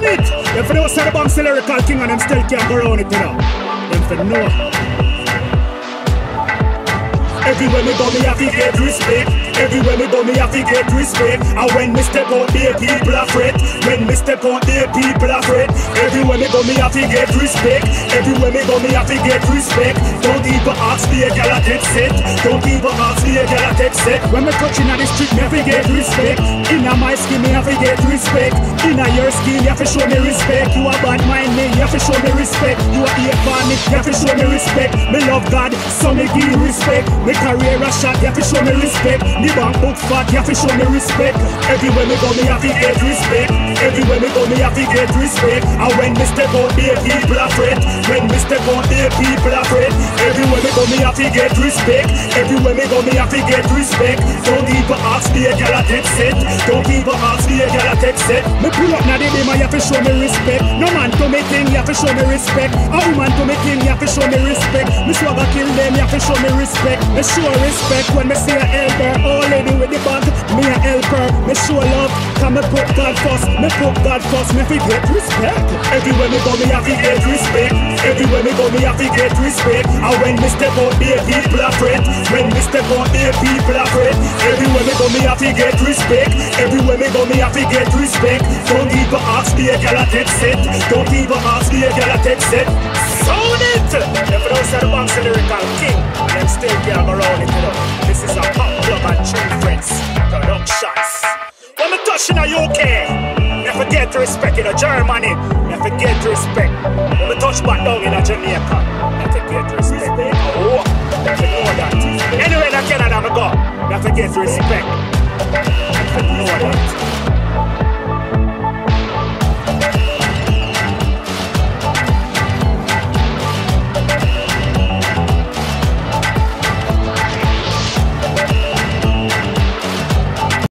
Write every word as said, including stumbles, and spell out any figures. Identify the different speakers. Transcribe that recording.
Speaker 1: it! If they was the Banks the lyrical king and them still can't go around it, you know. Them for know. Everywhere me go, me have to get respect. Everywhere me go, me have to get respect. And when me step out there, people are fret. When me step out there, people are fret. Everywhere me go, me have to get respect. Everywhere me go, me have to get respect. Don't even ask me a girl a take set. Don't even ask me a girl a take set. When me touching on the street, me have to get respect. Inna my skin, me have to get respect. Inna your skin, you have to show me respect. You a bad mind me, you have to show me respect. You a hate for me, you have to show me respect. Me love God, so me give you respect. Me career a shot, you have to show me respect. Me bank book fat, you have to show me respect. Everywhere me go, me have to get respect. Everywhere me go, me have to get respect. And when me step out there, people are fret. When me step out there, people are fret. Everywhere me go, me have to get respect. Everywhere me go, me have to get respect. Don't even ask me a girl a take set. Don't even ask me a girl a take set. Me pull up now the name, you have to show me respect. No man to me king, you have to show me respect. A woman to me king, you have to show me respect. Me swagger kill them, you have to show me respect. Me show respect when me see a elder. All lady with the bag, me a helper. Me show love, can me put God first. Me put God first, me fi get respect. Everywhere me go, me have to get respect. Everywhere me go, me have to get respect. And when me step out there, people are fret. When me step out there, people are fret. Everywhere me go, me have to get respect. Everywhere me go, me have to get respect. Don't even ask me a girl a take set. Don't even ask me a girl a take set. Sound it! If you don't say the Banks the lyrical king, then still can't go around it, you know. This is a pop club and true friends productions. When me touching a U K, never forget to respect in a Germany. Never forget to respect. When me touch back down in a Jamaica, never forget to respect. Oh, never know that. Anywhere in Canada me go, never forget to respect. Never know that.